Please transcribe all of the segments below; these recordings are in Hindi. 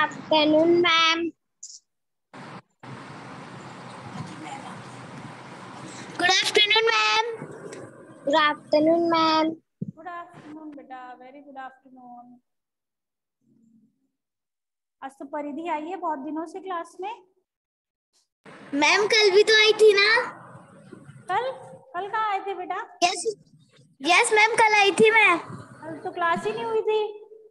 afternoon, ma'am. Good afternoon, ma'am. Good afternoon, ma'am. Good afternoon बेटा, वेरी गुड आफ्टरनून। आज तो परिधि आई है बहुत दिनों से क्लास में। मैम कल भी तो आई थी ना? कल कल कहाँ आए थे बेटा? यस मैम, कल आई थी मैं। कल तो क्लास ही नहीं हुई थी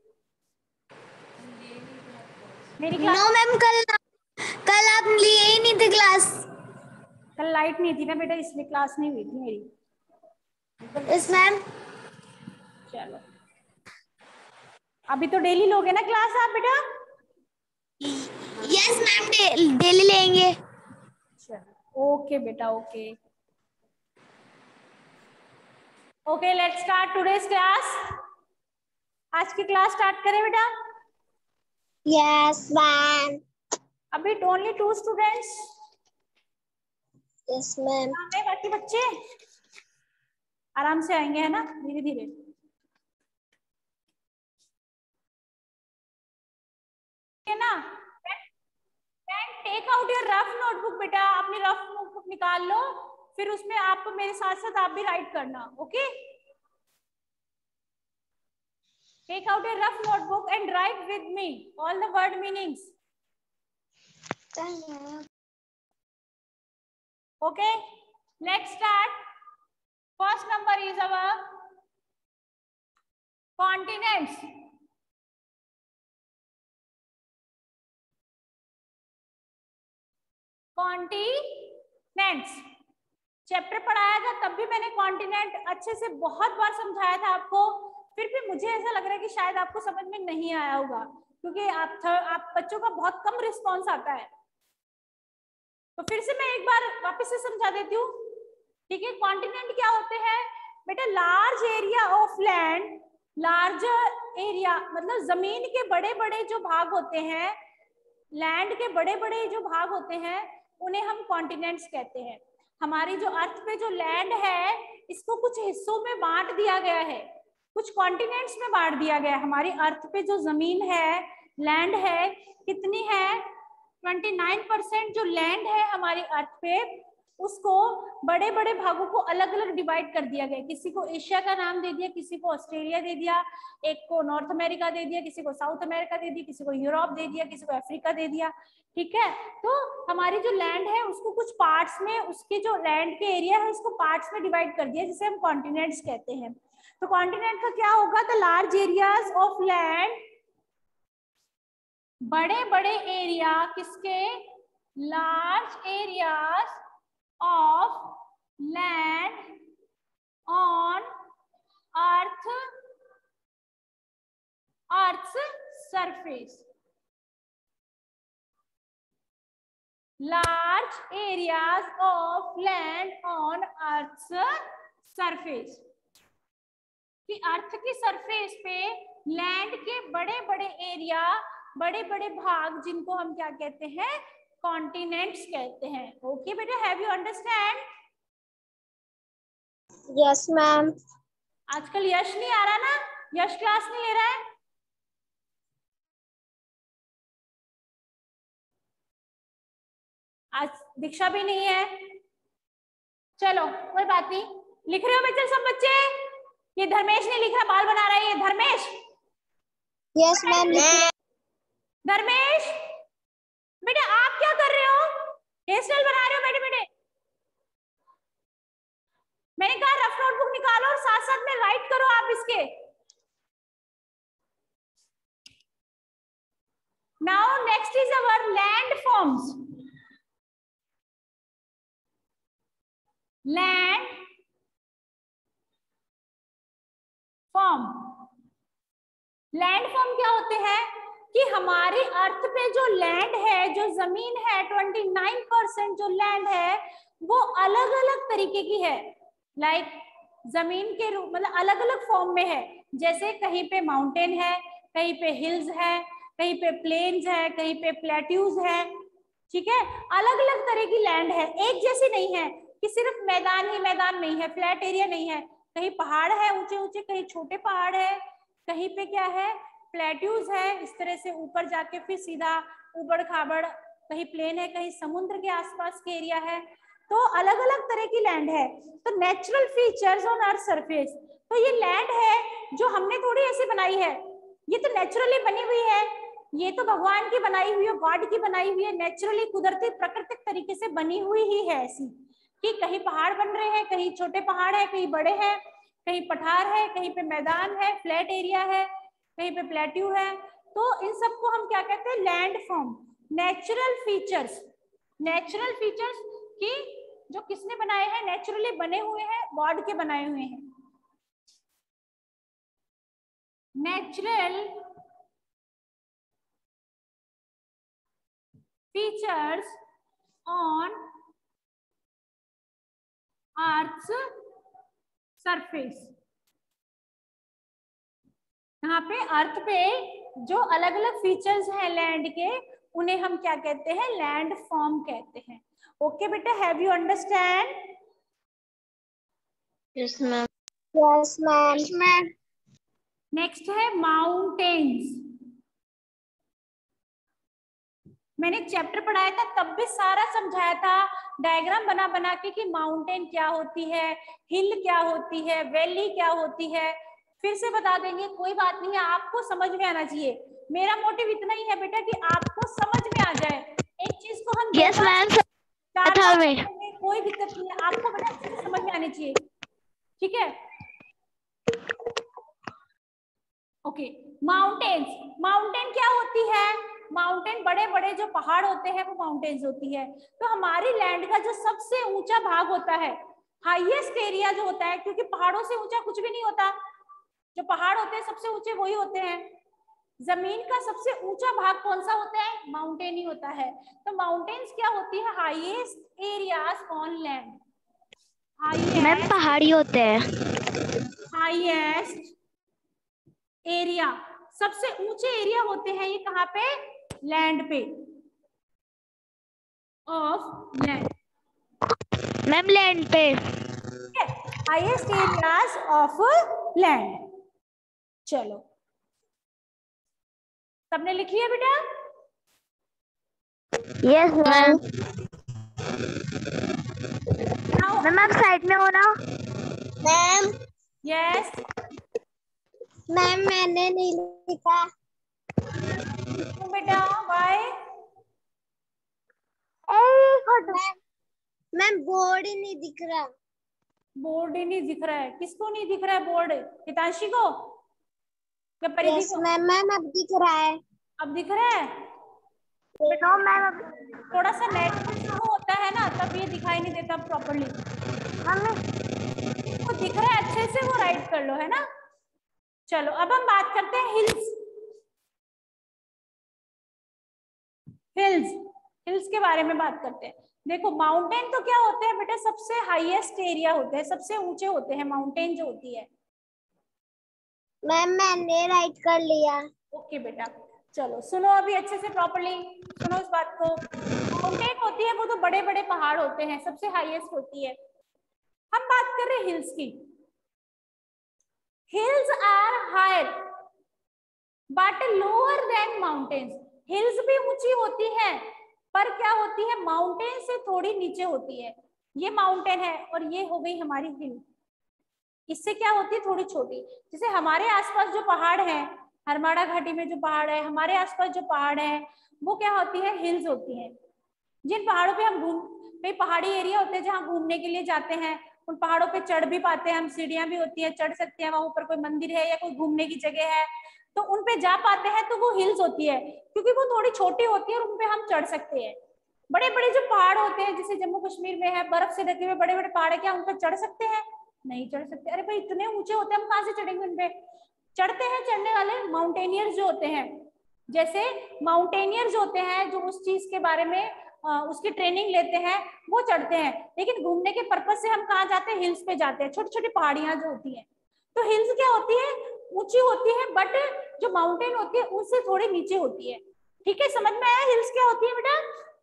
मेरी क्लास। नो मैम, कल आप लिए ही नहीं थे क्लास। कल लाइट नहीं थी ना बेटा, इसलिए क्लास नहीं हुई थी मेरी। Yes ma'am. चलो, अभी तो डेली लोगे ना क्लास आप बेटा? यस मैम, डेली लेंगे। चलो ओके बेटा, okay okay, let's start today's class. आज की क्लास स्टार्ट करें बेटा? Yes, ma'am. अभी ओनली 2 स्टूडेंट्स। Yes, ma'am. बाकी बच्चे आराम से आएंगे, है ना, धीरे धीरे। है ना? Take out your rough notebook बेटा, अपनी रफ नोटबुक निकाल लो, फिर उसमें आप मेरे साथ साथ आप भी राइट करना। Okay, take out your rough notebook and write with me all the word meanings. Okay, let's start. First number is our continents. Continents chapter पढ़ाया था, तब भी मैंने कॉन्टिनेंट अच्छे से बहुत बार समझाया था आपको। फिर भी मुझे ऐसा लग रहा है कि शायद आपको समझ में नहीं आया होगा, क्योंकि आप बच्चों का बहुत कम रिस्पॉन्स आता है। तो फिर से मैं एक बार वापस से समझा देती हूँ, ठीक है? कॉन्टिनेंट क्या होते हैं बेटा? Large area of land, larger area मतलब जमीन के बड़े बड़े जो भाग होते हैं, लैंड के बड़े बड़े जो भाग होते हैं, उन्हें हम कॉन्टिनेंट्स कहते हैं। हमारी जो अर्थ पे जो लैंड है, इसको कुछ हिस्सों में बांट दिया गया है, कुछ कॉन्टिनेंट्स में बांट दिया गया है। हमारी अर्थ पे जो जमीन है, लैंड है, कितनी है? 29% जो लैंड है हमारी अर्थ पे, उसको बड़े बड़े भागों को अलग अलग डिवाइड कर दिया गया। किसी को एशिया का नाम दे दिया, किसी को ऑस्ट्रेलिया दे दिया, एक को नॉर्थ अमेरिका दे दिया, किसी को साउथ अमेरिका दे दिया, किसी को यूरोप दे दिया, किसी को अफ्रीका दे दिया। ठीक है, तो हमारी जो लैंड है उसको कुछ पार्ट्स में, उसके जो लैंड के एरिया है उसको पार्ट्स में डिवाइड कर दिया, जिसे हम कॉन्टिनेंट्स कहते हैं। तो कॉन्टिनेंट का क्या होगा? The large areas of land, बड़े बड़े एरिया, किसके? Large areas of land on earth's surface, large areas of land on earth's surface, कि अर्थ की सरफेस पे लैंड के बड़े बड़े एरिया, बड़े बड़े भाग, जिनको हम क्या कहते हैं? कॉन्टिनेंट्स कहते हैं। ओके बेटा, have you understand? Yes, ma'am. आजकल यश नहीं आ रहा ना? यश क्लास नहीं ले रहा है? आज दीक्षा भी नहीं है। चलो कोई बात नहीं, लिख रहे हो बच्चे? सब बच्चे? ये धर्मेश ने लिखा, बाल बना रहा है ये धर्मेश। Yes, ma'am. धर्मेश बेटे, आप क्या कर रहे हो? हेयर स्टाइल बना रहे हो बेटे? बेटे मैंने कहा रफ नोटबुक निकालो और साथ साथ में राइट करो आप इसके। Now next is our landforms. Landform, landform क्या होते हैं? कि हमारी अर्थ पे जो लैंड है, जो जमीन है, 29% जो लैंड है वो अलग अलग तरीके की है। लाइक जमीन के रूप मतलब अलग अलग फॉर्म में है। जैसे कहीं पे माउंटेन है, कहीं पे हिल्स है, कहीं पे प्लेन्स है, कहीं पे प्लेट्यूज है। ठीक है, अलग अलग तरह की लैंड है, एक जैसी नहीं है कि सिर्फ मैदान ही मैदान नहीं है, फ्लैट एरिया नहीं है। कहीं पहाड़ है ऊंचे ऊंचे, कहीं छोटे पहाड़ है, कहीं पे क्या है, प्लेट्यूज है, इस तरह से ऊपर जाके फिर सीधा उबड़ खाबड़, कहीं प्लेन है, कहीं समुद्र के आसपास के एरिया है, तो अलग अलग तरह की लैंड है। तो natural features on earth surface, तो ये लैंड है जो हमने थोड़ी ऐसी बनाई है, ये तो नेचुरली बनी हुई है, ये तो भगवान की बनाई हुई है, गॉड की बनाई हुई है, नेचुरली कुदरती प्राकृतिक तरीके से बनी हुई ही है ऐसी, कि कहीं पहाड़ बन रहे हैं, कहीं छोटे पहाड़ है, कहीं बड़े हैं, कहीं पठार है, कहीं पे मैदान है, फ्लैट एरिया है, कहीं पे प्लेट्यू है। तो इन सबको हम क्या कहते हैं, landform. Natural features, natural features की जो किसने बनाए हैं, नेचुरली बने हुए हैं, गॉड के बनाए हुए हैं। Natural features on earth surface, यहाँ पे अर्थ पे जो अलग अलग फीचर्स हैं लैंड के, उन्हें हम क्या कहते हैं, लैंड फॉर्म कहते हैं। ओके बेटा, have you understand? Yes ma'am. Yes ma'am. Next है माउंटेन्स। मैंने चैप्टर पढ़ाया था तब भी सारा समझाया था डायग्राम बना बना के कि माउंटेन क्या होती है, हिल क्या होती है, वैली क्या होती है। फिर से बता देंगे, कोई बात नहीं है, आपको समझ में आना चाहिए। मेरा मोटिव इतना ही है बेटा कि आपको समझ में आ जाए। एक चीज को हम यस मैम, कोई दिक्कत नहीं है, आपको बेटा अच्छे से समझ में आनी चाहिए, ठीक है? ओके, माउंटेन्स, माउंटेन क्या होती है? माउंटेन बड़े बड़े जो पहाड़ होते हैं वो माउंटेन्स होती है। तो हमारी लैंड का जो सबसे ऊंचा भाग होता है, हाईएस्ट एरिया जो होता है, क्योंकि पहाड़ों से ऊंचा कुछ भी नहीं होता, जो पहाड़ होते हैं सबसे ऊंचे वही होते हैं। जमीन का सबसे ऊंचा भाग कौन सा होता है? माउंटेन ही होता है। तो माउंटेन्स क्या होती है? Highest areas on land. Ma'am पहाड़ी होते हैं। हाईएस्ट एरिया, सबसे ऊंचे एरिया होते हैं ये कहाँ पे? लैंड पे, ऑफ लैंड। मैम लैंड पे, हाईएस्ट एरियाज ऑफ लैंड। चलो, सबने लिख लिया बेटा? Yes ma'am. मैम आप साइड में हो ना? मैम। यस मैम मैंने नहीं लिखा। बेटा, बाय। मैम बोर्ड ही नहीं दिख रहा। बोर्ड ही नहीं दिख रहा है? किसको नहीं दिख रहा है बोर्ड? हितांशी को या परिधि यस को? मैम अब दिख रहा है। अब दिख रहा है? No ma'am. थोड़ा सा नेटवर्क स्लो होता है ना, तब ये दिखाई नहीं देता प्रॉपर्ली। वो दिख रहा है अच्छे से, वो राइट कर लो, है ना? चलो, अब हम बात करते हैं हिल्स। हिल्स, हिल्स के बारे में बात करते हैं। देखो, माउंटेन तो क्या होते हैं बेटा? सबसे हाईएस्ट एरिया होते हैं, सबसे ऊंचे होते हैं माउंटेन जो होती है। मैम मैंने राइट कर लिया। ओके बेटा, चलो सुनो अभी अच्छे से प्रॉपर्ली सुनो इस बात को। माउंटेन होती है वो तो बड़े बड़े पहाड़ होते हैं, सबसे हाईएस्ट होती है। हम बात कर रहे हैं हिल्स की। Hills are higher but lower than mountains. Hills भी ऊंची होती है, पर क्या होती है? माउंटेन से थोड़ी नीचे होती है। ये माउंटेन है और ये हो गई हमारी हिल। इससे क्या होती है? थोड़ी छोटी। जैसे हमारे आसपास जो पहाड़ है, हरमाड़ा घाटी में जो पहाड़ है, हमारे आसपास जो पहाड़ है, वो क्या होती है? हिल्स होती है। जिन पहाड़ों पे हम कई पहाड़ी एरिया होते हैं जहाँ घूमने के लिए जाते हैं, उन पहाड़ों पे चढ़ भी पाते हैं हम, सीढ़ियां भी होती है, चढ़ सकते हैं। वहां ऊपर कोई मंदिर है या कोई घूमने की जगह है तो उन पे जा पाते हैं, तो वो हिल्स होती है, क्योंकि वो थोड़ी छोटी होती है और उन पे हम चढ़ सकते हैं। बड़े बड़े जो पहाड़ होते हैं, जैसे जम्मू कश्मीर में है, बर्फ से ढके हुए बड़े बड़े पहाड़ है, क्या उन पे चढ़ सकते हैं? नहीं चढ़ सकते। अरे भाई, इतने ऊंचे होते हैं, हम कहाँ से चढ़ेंगे उन पे? चढ़ते हैं चढ़ने वाले माउंटेनियर्स जो होते हैं। जैसे माउंटेनियर्स होते हैं जो उस चीज के बारे में उसकी ट्रेनिंग लेते हैं, वो चढ़ते हैं। लेकिन घूमने के पर्पज से हम कहाँ जाते हैं? हिल्स पे जाते हैं, छोटी छोटी पहाड़ियां जो होती हैं। तो हिल्स क्या होती है? ऊंची होती है, बट जो माउंटेन होती है उससे थोड़ी नीचे होती है। ठीक है, समझ में आया? हिल्स क्या होती है बेटा?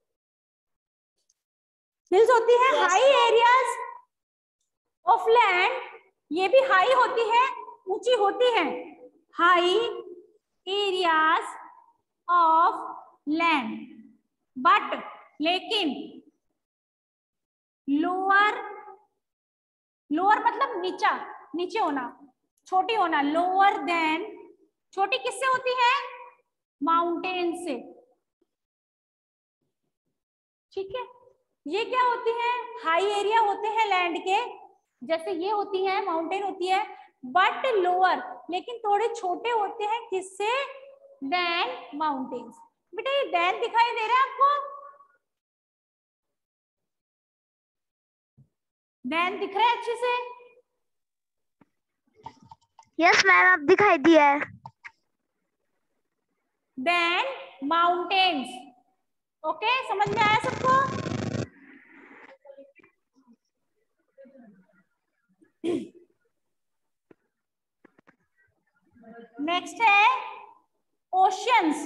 हिल्स होती है हाई एरियाज ऑफ लैंड। ये भी हाई होती है, ऊंची होती है। High areas of land, but लेकिन लोअर, लोअर मतलब नीचा, नीचे होना, छोटी होना, लोअर देन, छोटी किससे होती है? माउंटेन से। ठीक है, ये क्या होती है? हाई एरिया होते हैं लैंड के, जैसे ये होती है, माउंटेन होती है, बट लोअर, लेकिन थोड़े छोटे होते हैं किससे? Than mountains. बेटा ये देन दिखाई दे रहा है आपको? देन दिख रहा है अच्छे से? यस मैम, अब दिखाई दिया है। Then mountains. ओके, समझ में आया सबको? नेक्स्ट है ओशियंस।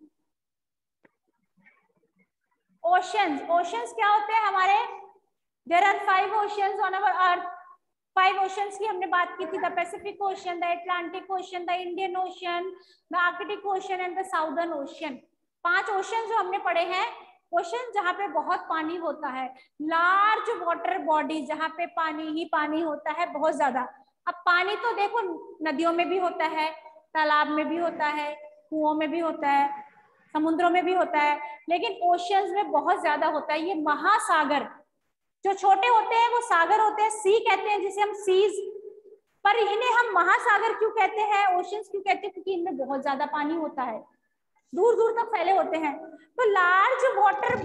ओशियंस, ओशियंस क्या होते हैं हमारे? There are 5 oceans on our earth. 5 oceans की हमने बात की थी, the Pacific Ocean, the Atlantic Ocean, the Indian Ocean, the Arctic Ocean and the Southern Ocean. 5 ocean जो हमने पढ़े हैं। ओशियन जहाँ पे बहुत पानी होता है, लार्ज वाटर बॉडी जहाँ पे पानी ही पानी होता है, बहुत ज्यादा। अब पानी तो देखो नदियों में भी होता है, तालाब में भी होता है, कुओं में भी होता है, समुद्रों में भी होता है, लेकिन ओशियंस में बहुत ज्यादा होता है। ये महासागर जो छोटे होते हैं वो सागर होते हैं, सी कहते हैं जिसे हम सीज, पर इन्हें हम महासागर क्यों कहते हैं, ओशियंस क्यों कहते हैं? क्योंकि इनमें बहुत ज्यादा पानी होता है, दूर दूर तक फैले होते हैं। तो large water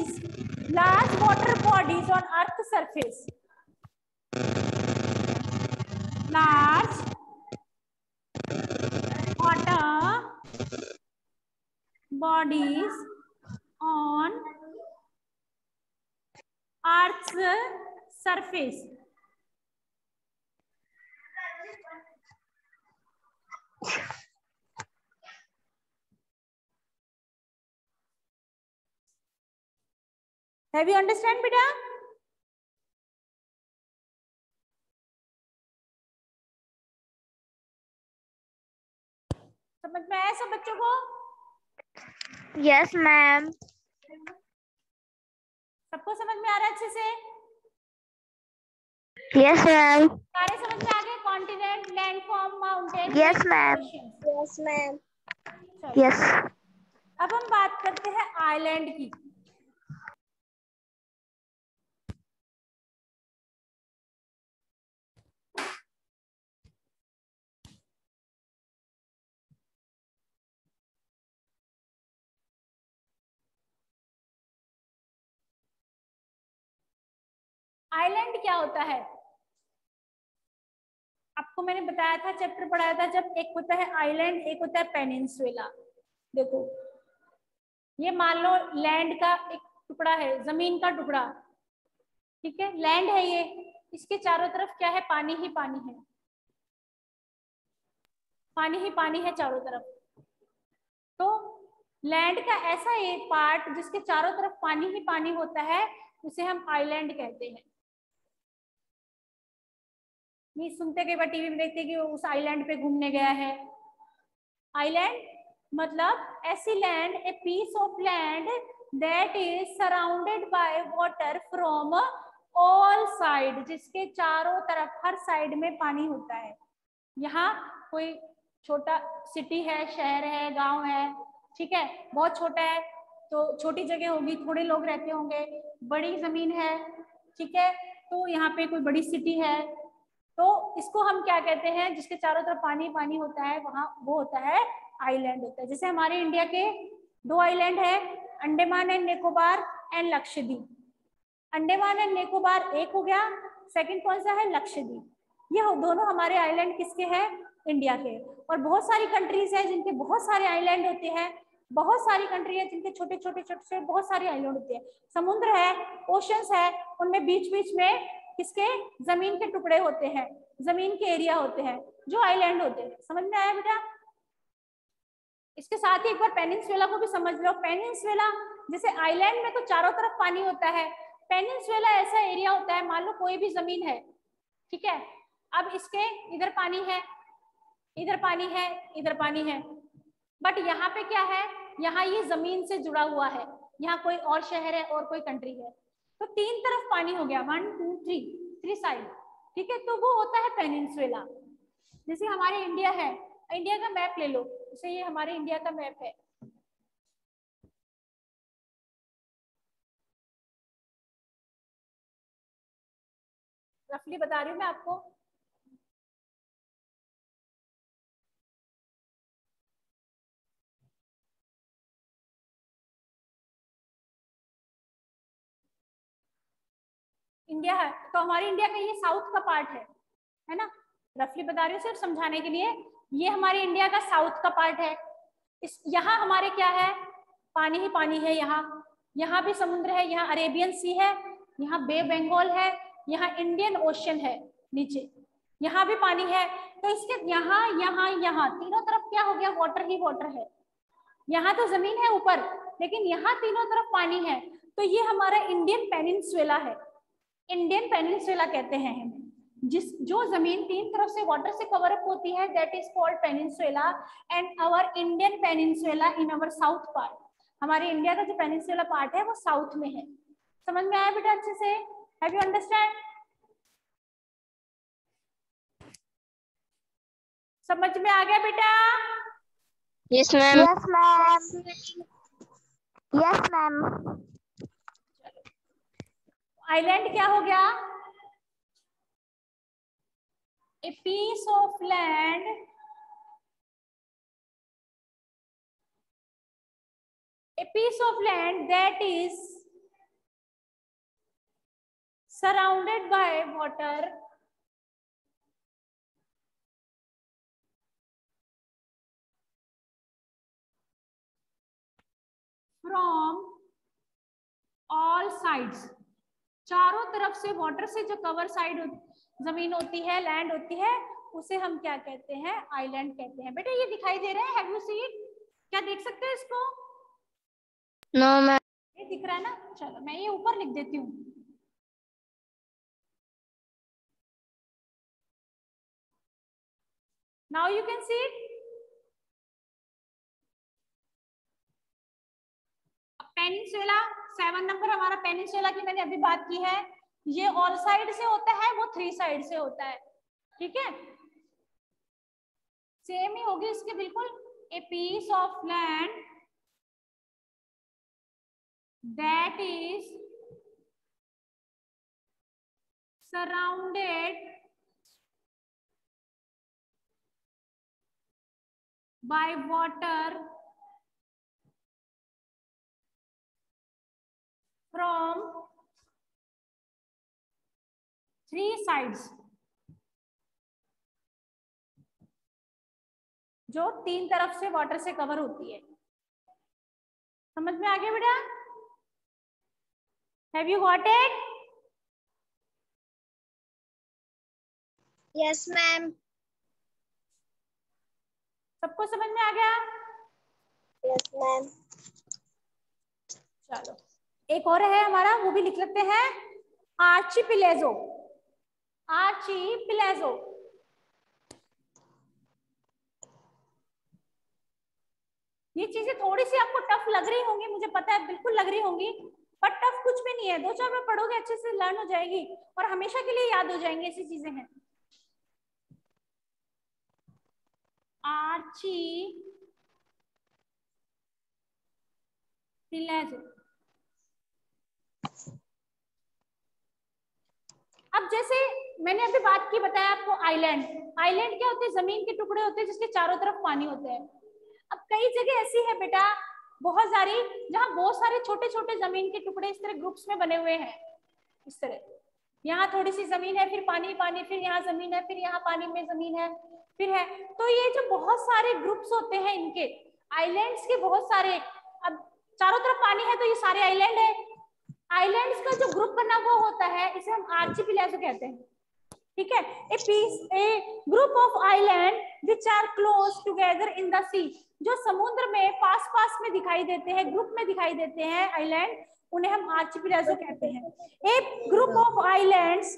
bodies on earth surface, large water bodies on Earth's surface. Have you understand बेटा? समझ में आया सब बच्चों को? Yes ma'am. सबको समझ में आ रहा है अच्छे से? Yes ma'am. सारे समझ में आ गए? Continent, landform, mountain, yes ma'am. Yes ma'am. Yes. अब हम बात करते हैं आइलैंड की। आइलैंड क्या होता है? आपको मैंने बताया था, चैप्टर पढ़ाया था जब, एक होता है आइलैंड, एक होता है पेनिनसुला। देखो ये मान लो लैंड का एक टुकड़ा है, जमीन का टुकड़ा, ठीक है, लैंड है ये, इसके चारों तरफ क्या है? पानी ही पानी है, पानी ही पानी है चारों तरफ। तो लैंड का ऐसा एक पार्ट जिसके चारों तरफ पानी ही पानी होता है, उसे हम आइलैंड कहते हैं। ये सुनते कई बार टीवी में देखते हैं कि उस आइलैंड पे घूमने गया है। आइलैंड मतलब ऐसी land, a piece of land that is surrounded by water from all side, जिसके चारों तरफ हर साइड में पानी होता है। यहाँ कोई छोटा सिटी है, शहर है, गांव है, ठीक है, बहुत छोटा है तो छोटी जगह होगी, थोड़े लोग रहते होंगे। बड़ी जमीन है, ठीक है, तो यहाँ पे कोई बड़ी सिटी है, तो इसको हम क्या कहते हैं? जिसके चारों तरफ पानी पानी होता है, वहां वो होता है आइलैंड होता है। जैसे हमारे इंडिया के 2 आइलैंड है, Andaman and Nicobar and Lakshadweep. Andaman and Nicobar एक हो गया, सेकंड कौन सा है? लक्षद्वीप। ये दोनों हमारे आइलैंड किसके हैं? इंडिया के। और बहुत सारी कंट्रीज है जिनके बहुत सारे आइलैंड होते हैं, बहुत सारी कंट्री है जिनके छोटे छोटे छोटे छोटे बहुत सारे आइलैंड होते हैं। समुद्र है, ओशंस है, उनमें बीच बीच में किसके? जमीन के टुकड़े होते हैं, जमीन के एरिया होते हैं जो आइलैंड होते हैं। समझ में आया बेटा? इसके साथ ही एक बार पेनिनसुला को भी समझ लो। पेनिनसुला जैसे आइलैंड में तो चारों तरफ पानी होता है, पेनिनसुला ऐसा एरिया होता है, मान लो कोई भी जमीन है, ठीक है, अब इसके इधर पानी है, इधर पानी है, इधर पानी है, बट यहाँ पे क्या है, यहाँ ये जमीन से जुड़ा हुआ है, यहाँ कोई और शहर है और कोई कंट्री है, तो तीन तरफ पानी हो गया, 1 2 3 साइड, ठीक है, तो वो होता है पेनिनसुला। जैसे हमारे इंडिया है, इंडिया का मैप ले लो, जैसे ये हमारे इंडिया का मैप है, रफली बता रही हूँ मैं आपको। इंडिया है तो हमारे इंडिया का ये साउथ का पार्ट है ना, रफली बता रही हूँ सिर्फ समझाने के लिए। ये हमारे इंडिया का साउथ का पार्ट है। इस यहाँ हमारे क्या है, पानी ही पानी है, यहाँ भी समुद्र है, यहाँ अरेबियन सी है, यहाँ बे बंगाल है, यहाँ इंडियन ओशन है नीचे, यहाँ भी पानी है। तो इसके यहाँ तीनों तरफ क्या हो गया, वाटर ही वाटर है। यहाँ तो जमीन है ऊपर, लेकिन यहाँ तीनों तरफ पानी है, तो ये हमारा इंडियन पेनिनसुला है। इंडियन पेनिनसुला कहते हैं हमें, जो जमीन तीन तरफ से वाटर से कवर अप होती है, that is called peninsula. And our Indian peninsula in our south part, हमारे इंडिया का जो पेनिनसुला पार्ट है वो साउथ में है। समझ में आया बेटा अच्छे से? Have you understand? समझ में आ गया बेटा? Yes ma'am. Yes ma'am. Yes ma'am. Island क्या हो गया? A piece of land that is surrounded by water from all sides, चारों तरफ से वाटर से जो कवर साइड जमीन होती है, लैंड होती है, उसे हम क्या कहते हैं? आइलैंड कहते हैं। बेटा ये दिखाई दे रहा है, हैव यू सीन? क्या देख सकते हैं इसको? No ma'am. ये दिख रहा है ना? चलो मैं ये ऊपर लिख देती हूँ। Now you can see it. Peninsula 7 number हमारा पेनिनसुला की मैंने अभी बात की है। ये ऑल साइड से होता है, वो 3 साइड से होता है, ठीक है, सेम ही होगी इसके बिल्कुल। A piece of land that is surrounded by water from 3 sides, जो 3 तरफ से वाटर से कवर होती है। समझ में आ गया बेटा? Have you got it? Yes ma'am. सबको समझ में आ गया? Yes ma'am. चलो एक और है हमारा, वो भी लिख लेते हैं, आर्चिपिलेजो। आर्चिपिलेजो ये चीजें थोड़ी सी आपको टफ लग रही होंगी, मुझे पता है, बिल्कुल लग रही होंगी, पर टफ कुछ भी नहीं है, 2-4 बार पढ़ोगे अच्छे से लर्न हो जाएगी और हमेशा के लिए याद हो जाएंगे, ऐसी चीजें हैं। आर्चिपिलेजो। अब जैसे मैंने अभी बात की, बताया आपको आइलैंड। आइलैंड क्या होते हैं? जमीन के टुकड़े होते हैं जिसके चारों तरफ पानी होते हैं। अब कई जगह ऐसी है बेटा, बहुत सारी, जहां बहुत सारे छोटे छोटे जमीन के टुकड़े इस तरह ग्रुप्स में बने हुए हैं, इस तरह। यहाँ थोड़ी सी जमीन है, फिर पानी पानी, फिर यहाँ जमीन है, फिर यहाँ पानी में जमीन है, फिर है। तो ये जो बहुत सारे ग्रुप्स होते हैं इनके, आइलैंड्स के बहुत सारे, अब चारों तरफ पानी है तो ये सारे आइलैंड है। आइलैंड्स का जो ग्रुप बना वो होता है, इसे हम आर्चिपिलेजो कहते हैं, ठीक है। A group of island which are close together in the sea, जो समुद्र में पास पास में दिखाई देते हैं, ग्रुप में दिखाई देते हैं आइलैंड, उन्हें हम आर्चिपिलेजो कहते हैं। ए ग्रुप ऑफ आइलैंड्स,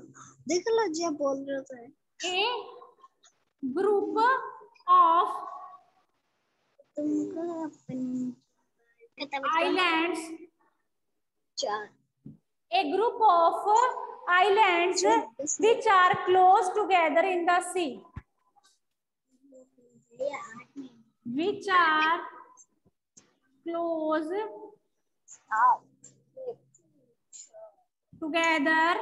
देख लो जी बोल रहे थे, a group of islands, a group of islands which are close together in the sea, which are close together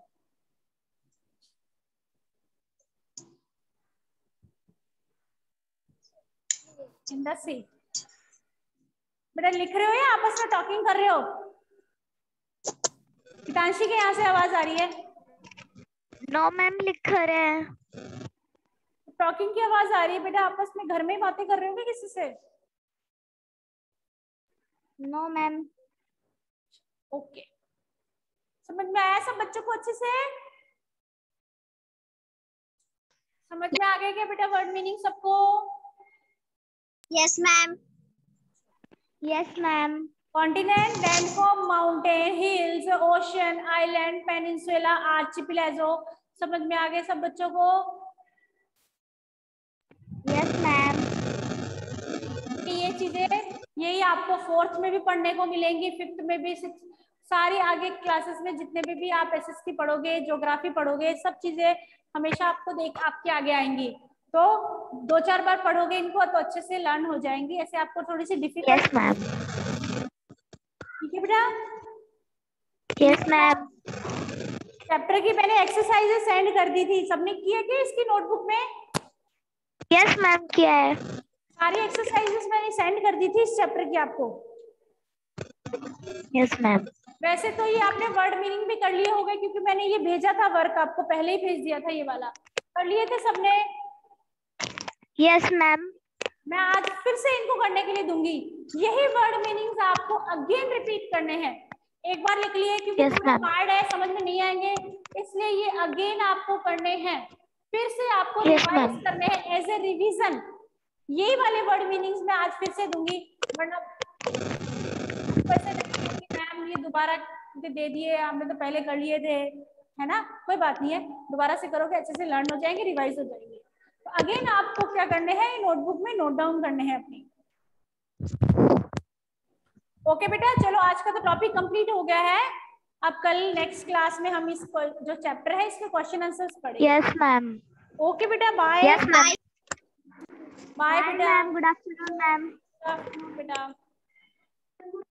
in the sea. बेटा लिख रहे हो या आपस में टॉकिंग कर रहे हो? पितांशी के यहाँ से आवाज आ रही है? नो मैम, लिख रहे हैं। टॉकिंग की आवाज आ रही है बेटा, आपस में घर में ही बातें कर रहे हो क्या किसी से? No ma'am. ओके, समझ में आया सब बच्चों को अच्छे से? समझ में आ गया क्या बेटा वर्ड मीनिंग सबको? Yes ma'am. Yes ma'am. Continent, landform, mountain, hills, ocean, island, peninsula, archipelago. समझ में आ गए सब बच्चों को? Yes ma'am. ये चीजें यही आपको फोर्थ में भी पढ़ने को मिलेंगी, फिफ्थ में भी, सारी आगे क्लासेस में जितने भी आप एसएसटी पढ़ोगे, ज्योग्राफी पढ़ोगे, सब चीजें हमेशा आपको आपके आगे आएंगी। तो 2-4 बार पढ़ोगे इनको तो अच्छे से लर्न हो जाएंगी। ऐसे आपको थोड़ी सी डिफिकल्ट। Yes ma'am. ठीक है बेटा? Yes ma'am. चैप्टर की मैंने एक्सरसाइजेस सेंड कर दी थी, सबने किया क्या इसकी नोटबुक में? यस मैम, किया है। सारी एक्सरसाइजेस मैंने सेंड कर दी थी इस चैप्टर की आपको। Yes ma'am. वैसे तो ये आपने वर्ड मीनिंग भी कर लिए होंगे क्योंकि मैंने ये भेजा था वर्क, आपको पहले ही भेज दिया था ये वाला। कर लिए थे सबने? Yes ma'am. मैं आज फिर से इनको करने के लिए दूंगी। यही वर्ड मीनिंग्स आपको अगेन रिपीट करने हैं। एक बार लिख लिए क्योंकि थोड़ा हार्ड है, समझ में नहीं आएंगे, इसलिए ये अगेन आपको करने हैं, फिर से आपको रिवाइज करने हैं एज ए रिवीजन। यही वाले वर्ड मीनिंग्स मैं आज फिर से दूंगी, वरना मैम ये दोबारा दे दिए, हमने तो पहले कर लिए थे, है ना? कोई बात नहीं है, दोबारा से करोगे अच्छे से लर्न हो जाएंगे, रिवाइज हो जाएंगे। तो अगेन आपको क्या करने हैं, नोटबुक में नोट डाउन करने हैं अपनी। ओके बेटा, चलो आज का तो टॉपिक कंप्लीट हो गया है। अब कल नेक्स्ट क्लास में हम इस जो चैप्टर है इसके क्वेश्चन आंसर्स पढ़ेंगे। Yes ma'am. ओके बेटा, बाय। Yes ma'am. बाय बेटा। Good afternoon ma'am. Good afternoon बेटा।